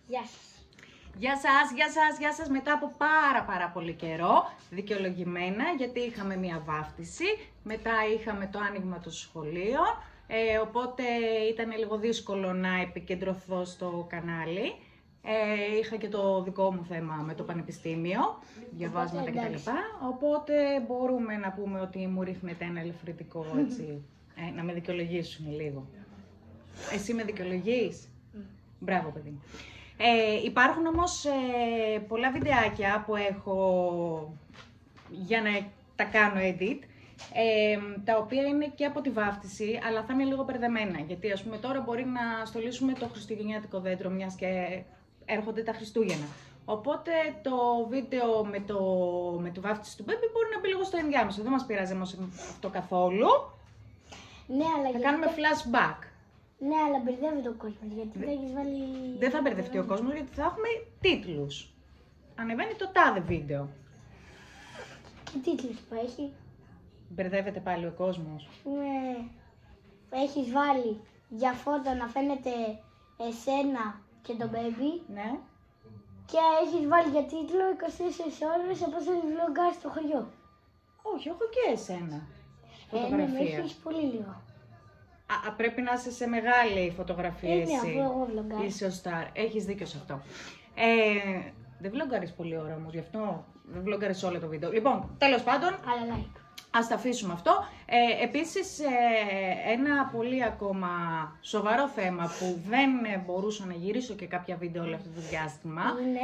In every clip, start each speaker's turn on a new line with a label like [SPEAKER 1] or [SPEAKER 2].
[SPEAKER 1] Γεια σας.
[SPEAKER 2] Γεια σας. Μετά από πάρα πολύ καιρό, δικαιολογημένα, γιατί είχαμε μία βάφτιση, μετά είχαμε το άνοιγμα των σχολείων, οπότε ήταν λίγο δύσκολο να επικεντρωθώ στο κανάλι. Είχα και το δικό μου θέμα με το πανεπιστήμιο, διαβάσματα κτλ. Οπότε μπορούμε να πούμε ότι μου ρίχνεται ένα ελαφρυντικό έτσι, να με δικαιολογήσουν λίγο. Εσύ με δικαιολογείς? Μπράβο παιδί μου. Υπάρχουν όμως πολλά βιντεάκια που έχω για να τα κάνω edit, τα οποία είναι και από τη βάφτιση, αλλά θα είναι λίγο μπερδεμένα. Γιατί ας πούμε τώρα μπορεί να στολίσουμε το χριστουγεννιάτικο δέντρο, μιας και έρχονται τα Χριστούγεννα. Οπότε το βίντεο με το βάφτιση του μπέμπι μπορεί να μπει λίγο στο ενδιάμεσο. Δεν μας πειράζει όμως αυτό καθόλου.
[SPEAKER 1] Ναι, αλλά
[SPEAKER 2] θα κάνουμε flashback.
[SPEAKER 1] Ναι, αλλά μπερδεύεται ο κόσμος, γιατί δεν έχεις βάλει...
[SPEAKER 2] Δεν θα μπερδευτεί ο κόσμος, γιατί θα έχουμε τίτλους. Ανεβαίνει το τάδε βίντεο.
[SPEAKER 1] Τι τίτλους που έχει?
[SPEAKER 2] Μπερδεύεται πάλι ο κόσμος.
[SPEAKER 1] Ναι. Έχεις βάλει για φώτο να φαίνεται εσένα και το baby.
[SPEAKER 2] Ναι.
[SPEAKER 1] Και έχεις βάλει για τίτλο 24 ώρες από όσο vloggar στο χωριό.
[SPEAKER 2] Όχι, έχω και εσένα.
[SPEAKER 1] Ναι,
[SPEAKER 2] Φωτογραφία.
[SPEAKER 1] έχεις πολύ λίγο.
[SPEAKER 2] Πρέπει να είσαι σε μεγάλη φωτογραφία εσύ.
[SPEAKER 1] Ναι, αφού εγώ vloggar.
[SPEAKER 2] Είσαι ο star. Έχεις δίκιο σε αυτό. Δεν vloggarεις πολλή ώρα όμως, γι' αυτό δεν vloggarεις όλο το βίντεο. Λοιπόν, τέλος πάντων,
[SPEAKER 1] Αλλά like.
[SPEAKER 2] ας τα αφήσουμε αυτό. Επίσης, ένα πολύ ακόμα σοβαρό θέμα που δεν μπορούσα να γυρίσω και κάποια βίντεο όλο αυτό το διάστημα.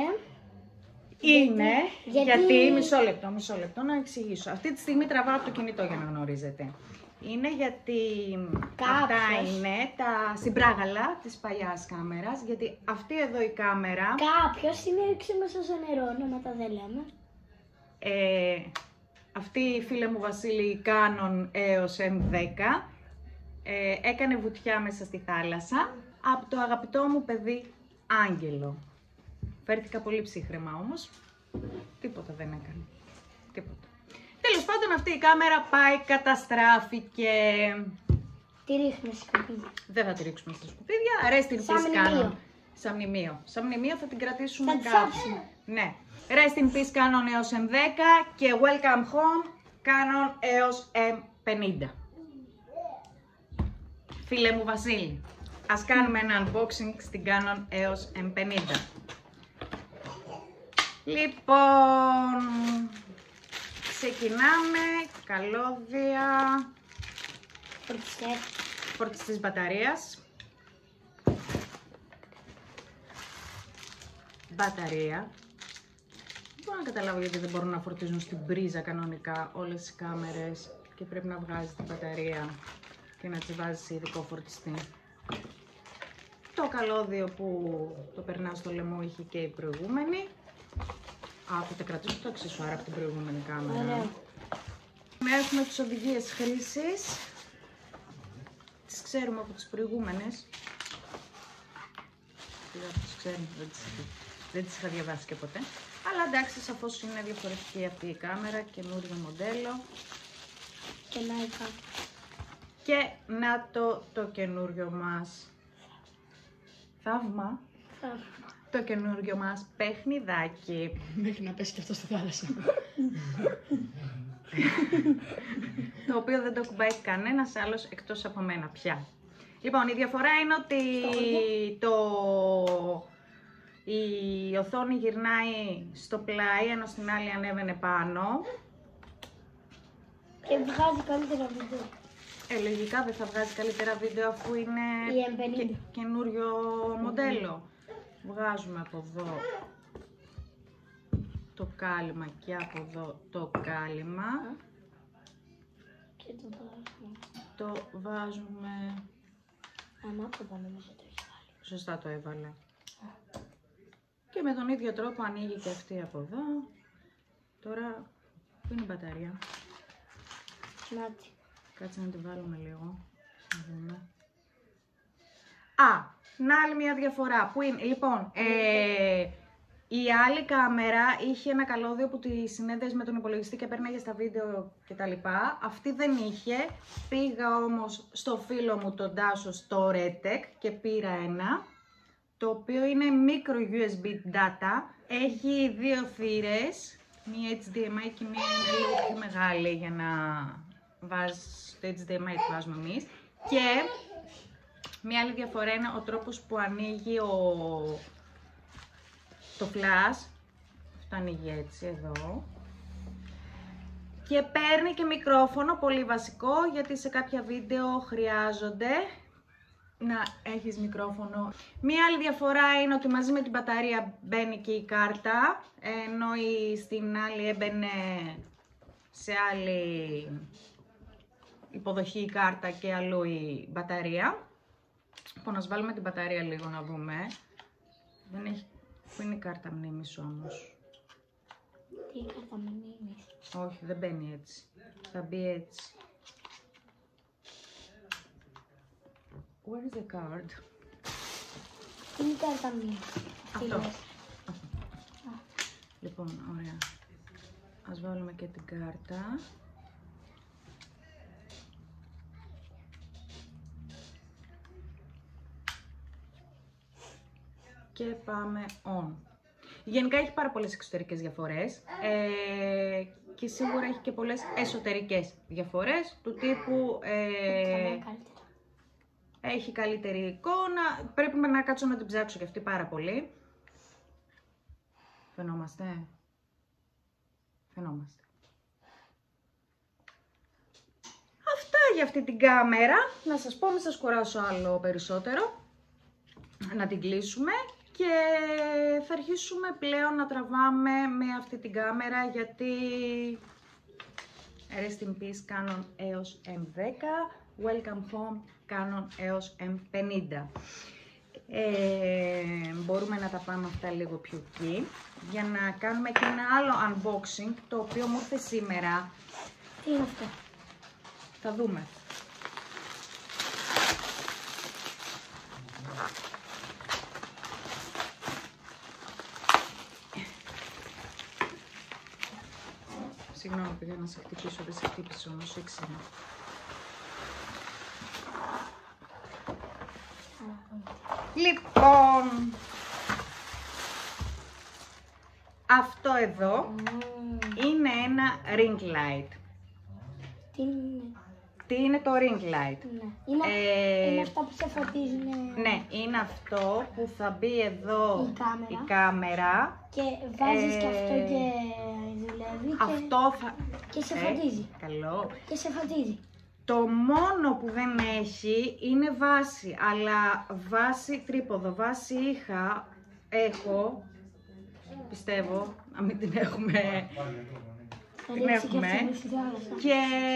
[SPEAKER 2] Είναι γιατί μισό λεπτό να εξηγήσω. Αυτή τη στιγμή τραβάω από το κινητό για να γνωρίζετε. Είναι γιατί αυτά είναι τα συμπράγαλα της παλιάς κάμερας, γιατί αυτή εδώ η κάμερα...
[SPEAKER 1] Κάποιος την έριξε μέσα στο νερό, ονόματα δεν λέμε.
[SPEAKER 2] Αυτή η φίλη μου Βασίλη Canon EOS M10 έκανε βουτιά μέσα στη θάλασσα από το αγαπητό μου παιδί Άγγελο. Φέρθηκα πολύ ψύχραιμα όμως, τίποτα δεν έκανε, τίποτα. Τέλος πάντων αυτή η κάμερα πάει, καταστράφηκε.
[SPEAKER 1] Τη ρίχνουμε στα σκουπίδια.
[SPEAKER 2] Δεν θα τη ρίξουμε στα σκουπίδια, rest in peace Canon. Σαν μνημείο. Σαν μνημείο θα την κρατήσουμε κάπου. Ναι. Rest in peace Canon EOS M10 και welcome home Canon EOS M50. Φίλε μου Βασίλη, ας κάνουμε ένα unboxing στην Canon EOS M50. Λοιπόν, ξεκινάμε, καλώδια, φορτιστής μπαταρίας, μπαταρία. Δεν μπορώ να καταλάβω γιατί δεν μπορούν να φορτίζουν στην πρίζα κανονικά όλες οι κάμερες και πρέπει να βγάζεις την μπαταρία και να τις βάζεις σε ειδικό φορτιστή. Το καλώδιο που το περνά στο λαιμό είχε και η προηγούμενη. Θα κρατήσω το αξεσουάρ από την προηγούμενη κάμερα.
[SPEAKER 1] Ωραία.
[SPEAKER 2] Έχουμε τις οδηγίες χρήσης. Τις ξέρουμε από τις προηγούμενες. Τις ξέρουμε, δεν τις είχα διαβάσει και ποτέ. Αλλά εντάξει, σαφώς είναι διαφορετική αυτή η κάμερα, καινούριο μοντέλο.
[SPEAKER 1] Και να είχα.
[SPEAKER 2] Και να το καινούριο μας θαύμα. Το καινούριο μας παιχνιδάκι.
[SPEAKER 3] Μέχρι να πέσει και αυτό στη θάλασσα.
[SPEAKER 2] Το οποίο δεν το κουμπάει κανένας άλλος εκτός από μένα πια. Λοιπόν, η διαφορά είναι ότι η οθόνη γυρνάει στο πλάι, ενώ στην άλλη ανέβαινε πάνω.
[SPEAKER 1] Και βγάζει καλύτερα βίντεο.
[SPEAKER 2] Λογικά δεν θα βγάζει καλύτερα βίντεο αφού είναι καινούριο μοντέλο. Βγάζουμε από εδώ το κάλυμα και από εδώ το κάλυμα.
[SPEAKER 1] Και
[SPEAKER 2] το βάζουμε...
[SPEAKER 1] Από πάνω μέσα το έχει βάλει.
[SPEAKER 2] Σωστά το έβαλε. Και με τον ίδιο τρόπο ανοίγει και αυτή από εδώ. Τώρα, πού είναι η μπαταρία?
[SPEAKER 1] Νάτι.
[SPEAKER 2] Κάτσε να τη βάλουμε λίγο. Να δούμε. Να άλλη μια διαφορά που είναι, λοιπόν, η άλλη κάμερα είχε ένα καλώδιο που τη συνέδεσε με τον υπολογιστή και παίρναγε στα βίντεο κτλ. Αυτή δεν είχε, πήγα όμως στο φίλο μου τον Τάσο στο Retec και πήρα ένα, το οποίο είναι micro USB data. Έχει δύο θύρες, μία HDMI και μία είναι λίγο πιο μεγάλη για να βάζεις το HDMI που βάζουμε εμείς. Και μία άλλη διαφορά είναι ο τρόπος που ανοίγει το flash. Αυτό ανοίγει έτσι εδώ. Και παίρνει και μικρόφωνο, πολύ βασικό, γιατί σε κάποια βίντεο χρειάζονται να έχεις μικρόφωνο. Μία άλλη διαφορά είναι ότι μαζί με την μπαταρία μπαίνει και η κάρτα, ενώ στην άλλη έμπαινε σε άλλη υποδοχή η κάρτα και αλλού η μπαταρία. Λοιπόν, να βάλουμε την μπαταρία λίγο να δούμε. Δεν έχει... Πού είναι η κάρτα μνήμης όμως?
[SPEAKER 1] Τι κάρτα μνήμης?
[SPEAKER 2] Όχι, δεν μπαίνει έτσι. Θα μπει έτσι. Where is the card?
[SPEAKER 1] Τι είναι η κάρτα μνήμης?
[SPEAKER 2] Αυτό. Λοιπόν, ωραία. Ας βάλουμε και την κάρτα. Και πάμε on. Γενικά έχει πάρα πολλές εξωτερικές διαφορές και σίγουρα έχει και πολλές εσωτερικές διαφορές του τύπου έχει καλύτερη εικόνα. Πρέπει να κάτσω να την ψάξω και αυτή πάρα πολύ. Φαινόμαστε. Αυτά για αυτή την κάμερα. Να σας πω, μην σας κουράσω άλλο περισσότερο. Να την κλείσουμε. Και θα αρχίσουμε πλέον να τραβάμε με αυτή την κάμερα, γιατί rest in peace Canon EOS M10, welcome home Canon EOS M50. Μπορούμε να τα πάμε αυτά λίγο πιο εκεί, για να κάνουμε και ένα άλλο unboxing, το οποίο μου ήρθε σήμερα.
[SPEAKER 1] Τι είναι αυτό?
[SPEAKER 2] Θα δούμε. Συγγνώμη, παιδιά, να σε χτυπήσω, δεν σε χτύπησε όμως, ήξερα. Λοιπόν, αυτό εδώ είναι ένα ring light.
[SPEAKER 1] Τι είναι?
[SPEAKER 2] Τι είναι το ring light?
[SPEAKER 1] Ναι. Είναι αυτό που σε φωτίζει.
[SPEAKER 2] Ναι, είναι αυτό που θα μπει εδώ
[SPEAKER 1] η
[SPEAKER 2] κάμερα.
[SPEAKER 1] Και βάζεις και αυτό και δουλεύει.
[SPEAKER 2] Αυτό θα...
[SPEAKER 1] Και σε φωτίζει.
[SPEAKER 2] Καλό.
[SPEAKER 1] Και σε φωτίζει.
[SPEAKER 2] Το μόνο που δεν έχει είναι βάση, αλλά βάση τρίποδο, βάση είχα, έχω, πιστεύω, να μην την έχουμε, την έχουμε και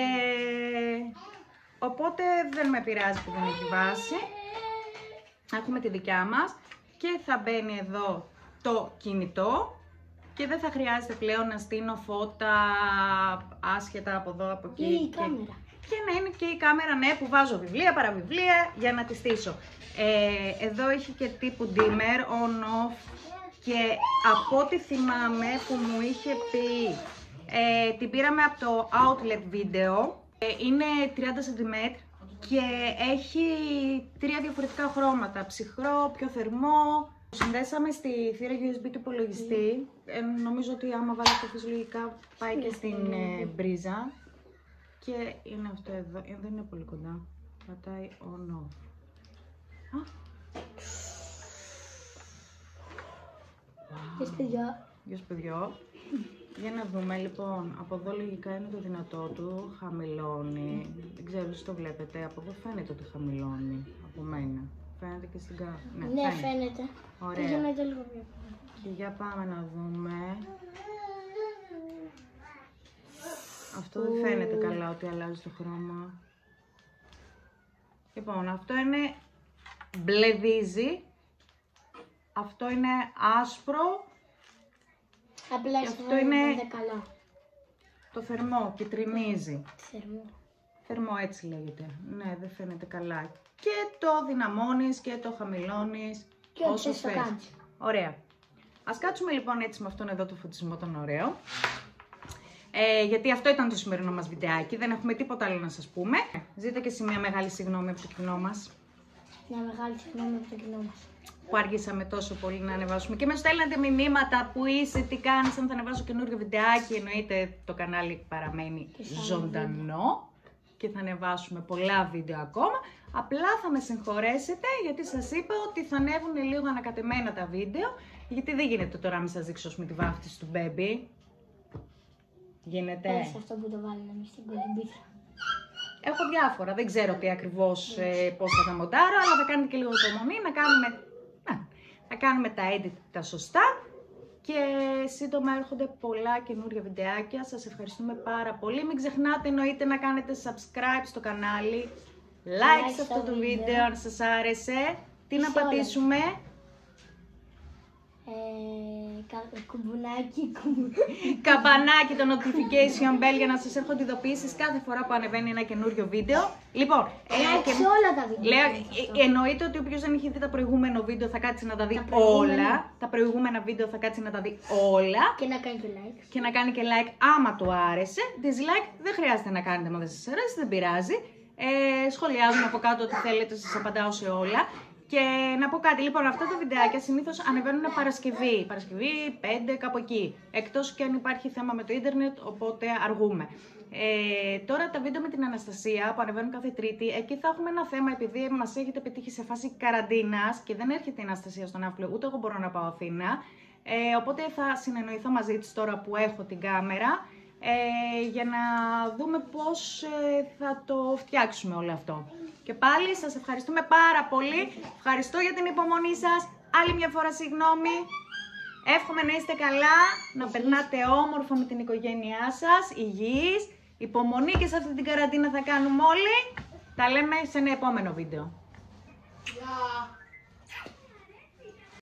[SPEAKER 2] οπότε δεν με πειράζει που δεν έχει βάση. Έχουμε τη δικιά μας και θα μπαίνει εδώ το κινητό και δεν θα χρειάζεται πλέον να στείνω φώτα άσχετα από εδώ, από εκεί.
[SPEAKER 1] Ή η κάμερα.
[SPEAKER 2] Και να είναι και η κάμερα, ναι, που βάζω βιβλία, παραβιβλία για να τη στήσω. Εδώ έχει και τύπου dimmer, on-off και από ό,τι θυμάμαι που μου είχε πει, την πήραμε από το outlet video, είναι 30 cm και έχει 3 διαφορετικά χρώματα, ψυχρό, πιο θερμό. Συνδέσαμε στη θύρα USB του υπολογιστή, νομίζω ότι άμα βάλω αυτό φυσιολογικά πάει και στην μπρίζα. Και είναι αυτό εδώ, δεν είναι πολύ κοντά, πατάει on-off.
[SPEAKER 1] Γεια σας παιδιά.
[SPEAKER 2] Γεια σας παιδιά. Για να δούμε λοιπόν, από εδώ λογικά είναι το δυνατό του, χαμηλώνει. Δεν ξέρω si το βλέπετε, από εδώ φαίνεται ότι χαμηλώνει, από μένα. Φαίνεται και στην κάμερα.
[SPEAKER 1] Ναι, φαίνεται.
[SPEAKER 2] Ωραία.
[SPEAKER 1] Φαίνεται λίγο πιο.
[SPEAKER 2] Και για πάμε να δούμε. Αυτό δεν φαίνεται καλά ότι αλλάζει το χρώμα. Λοιπόν, αυτό είναι μπλεδίζει. Αυτό είναι άσπρο.
[SPEAKER 1] Απλά
[SPEAKER 2] και αυτό είναι
[SPEAKER 1] καλά.
[SPEAKER 2] το θερμό, κιτρινίζει.
[SPEAKER 1] Θερμό.
[SPEAKER 2] Θερμό έτσι λέγεται. Ναι, δεν φαίνεται καλά. Και το δυναμώνεις και το χαμηλώνεις
[SPEAKER 1] Και
[SPEAKER 2] όσο
[SPEAKER 1] θες το
[SPEAKER 2] θες.
[SPEAKER 1] κάνεις.
[SPEAKER 2] Ωραία. Ας κάτσουμε λοιπόν έτσι με αυτόν εδώ το φωτισμό τον ωραίο. Γιατί αυτό ήταν το σημερινό μας βιντεάκι, δεν έχουμε τίποτα άλλο να σας πούμε. Ζείτε και εσύ μια μεγάλη συγγνώμη από το κοινό μας.
[SPEAKER 1] Μια μεγάλη συγγνώμη από το κοινό μας.
[SPEAKER 2] Που άργησαμε τόσο πολύ να ανεβάσουμε. Και με στέλνετε μηνύματα που είσαι, τι κάνεις, αν θα ανεβάσω καινούργιο βιντεάκι. Εννοείται το κανάλι παραμένει ζωντανό και θα ανεβάσουμε πολλά βίντεο ακόμα. Απλά θα με συγχωρέσετε γιατί σας είπα ότι θα ανέβουν λίγο ανακατεμένα τα βίντεο. Γιατί δεν γίνεται τώρα να μην σας δείξω με τη βάφτιση του μπέμπι. Γίνεται.
[SPEAKER 1] Πες αυτό που το βάλουμε στην κολυμπήθρα.
[SPEAKER 2] Έχω διάφορα, δεν ξέρω τι ακριβώς πώς θα τα μοντάρω, αλλά θα κάνετε και λίγο υπομονή να κάνουμε τα edit τα σωστά και σύντομα έρχονται πολλά καινούργια βιντεάκια. Σας ευχαριστούμε πάρα πολύ. Μην ξεχνάτε εννοείται να κάνετε subscribe στο κανάλι, like σε αυτό το βίντεο αν σας άρεσε. Τι να πατήσουμε?
[SPEAKER 1] Κουμπουνάκι,
[SPEAKER 2] Καμπανάκι, το notification bell για να σας έρχονται ειδοποιήσεις κάθε φορά που ανεβαίνει ένα καινούριο βίντεο. Λοιπόν,
[SPEAKER 1] και όλα τα βίντεο.
[SPEAKER 2] Εννοείται ότι όποιος δεν έχει δει τα προηγούμενα βίντεο θα κάτσει να τα δει όλα. Τα προηγούμενα βίντεο θα κάτσει να τα δει όλα.
[SPEAKER 1] Και να κάνει και like.
[SPEAKER 2] Και να κάνει και like άμα του άρεσε. Dislike δεν χρειάζεται να κάνετε άμα δεν σας αρέσει, δεν πειράζει. Σχολιάζουμε από κάτω ό,τι θέλετε, σας απαντάω σε όλα. Και να πω κάτι, λοιπόν, αυτά τα βιντεάκια συνήθως ανεβαίνουν Παρασκευή 5 κάπου εκεί. Εκτός και αν υπάρχει θέμα με το ίντερνετ, οπότε αργούμε. Τώρα τα βίντεο με την Αναστασία που ανεβαίνουν κάθε Τρίτη, εκεί θα έχουμε ένα θέμα επειδή μας έχετε πετύχει σε φάση καραντίνας και δεν έρχεται η Αναστασία στον Ναύπλιο, ούτε εγώ μπορώ να πάω Αθήνα. Οπότε θα συνεννοηθώ μαζί της τώρα που έχω την κάμερα για να δούμε πώς θα το φτιάξουμε όλο αυτό. Και πάλι σας ευχαριστούμε πάρα πολύ. Ευχαριστώ για την υπομονή σας. Άλλη μια φορά συγγνώμη. Εύχομαι να είστε καλά, να περνάτε όμορφα με την οικογένειά σας, υγιείς. Υπομονή και σε αυτή την καραντίνα θα κάνουμε όλοι. Τα λέμε σε ένα επόμενο βίντεο.